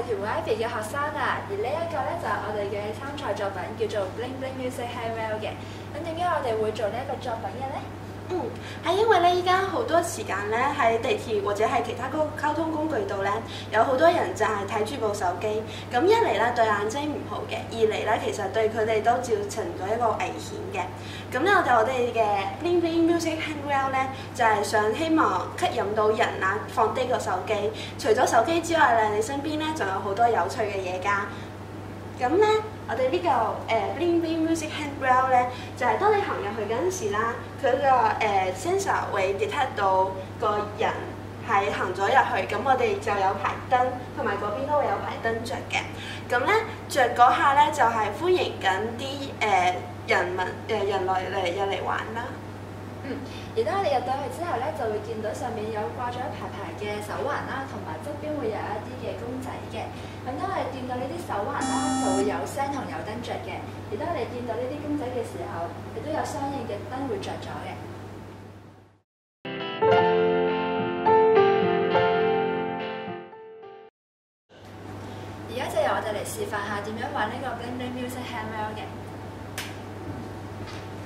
屯會 Ivy 嘅學生啊，而呢一個咧就係我哋嘅參賽作品，叫做 Bling Bling Music Handwell 嘅。咁點解我哋會做呢一個作品嘅咧？ 係因為咧，依家好多時間咧喺地鐵或者係其他交通工具度咧，有好多人就係睇住部手機。咁一嚟咧對眼睛唔好嘅，二嚟咧其實對佢哋都造成咗一個危險嘅。咁咧我哋嘅 Bling Bling Music Handwell 咧，就係想希望吸引到人啊，放低個手機。除咗手機之外咧，你身邊咧仲有好多有趣嘅嘢㗎。咁咧，我哋呢個Bling Bling Music Handwell 咧，就係當你行入去嗰陣時啦，佢個sensor 會 detect 到個人係行咗入去，咁我哋就有排燈，同埋嗰邊都會有排燈着嘅。咁咧着嗰下咧就係歡迎緊啲人類入嚟玩啦。 而當我哋入到去之後咧，就會見到上面有掛咗一排排嘅手環啦，同埋側邊會有一啲嘅公仔嘅。咁當我哋見到呢啲手環啦，就會有聲同有燈着嘅。而當我哋見到呢啲公仔嘅時候，亦都有相應嘅燈會着咗嘅。而家就由我哋嚟示範下點樣玩呢個 Bling Bling Music Handwell 嘅。